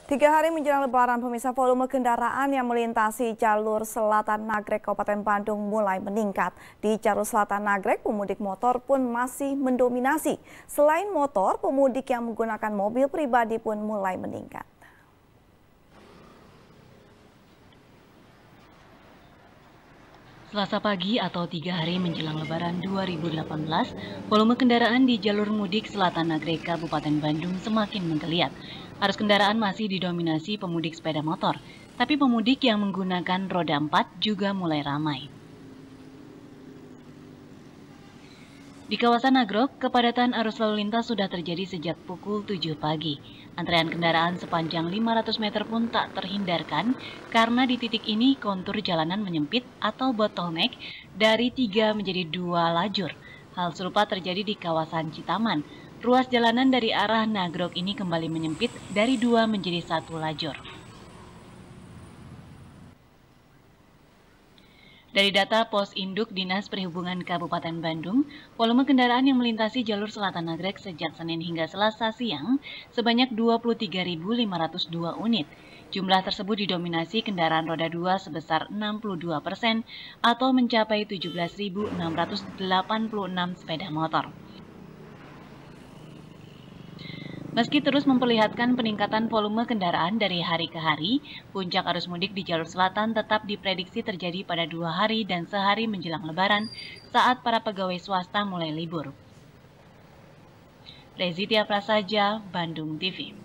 3 hari menjelang Lebaran, pemirsa, volume kendaraan yang melintasi jalur selatan Nagrek Kabupaten Bandung mulai meningkat. Di jalur selatan Nagrek, pemudik motor pun masih mendominasi. Selain motor, pemudik yang menggunakan mobil pribadi pun mulai meningkat. Selasa pagi atau 3 hari menjelang Lebaran 2018, volume kendaraan di jalur mudik selatan Nagrek Kabupaten Bandung semakin menggeliat. Arus kendaraan masih didominasi pemudik sepeda motor, tapi pemudik yang menggunakan roda 4 juga mulai ramai. Di kawasan Nagrok, kepadatan arus lalu lintas sudah terjadi sejak pukul 7 pagi. Antrean kendaraan sepanjang 500 meter pun tak terhindarkan karena di titik ini kontur jalanan menyempit atau bottleneck dari 3 menjadi 2 lajur. Hal serupa terjadi di kawasan Citaman. Ruas jalanan dari arah Nagrok ini kembali menyempit dari 2 menjadi 1 lajur. Dari data Pos Induk Dinas Perhubungan Kabupaten Bandung, volume kendaraan yang melintasi jalur selatan Nagrek sejak Senin hingga Selasa siang sebanyak 23.502 unit. Jumlah tersebut didominasi kendaraan roda 2 sebesar 62% atau mencapai 17.686 sepeda motor. Meski terus memperlihatkan peningkatan volume kendaraan dari hari ke hari, puncak arus mudik di jalur selatan tetap diprediksi terjadi pada 2 hari dan sehari menjelang Lebaran saat para pegawai swasta mulai libur. Rezitia Prasaja, Bandung TV.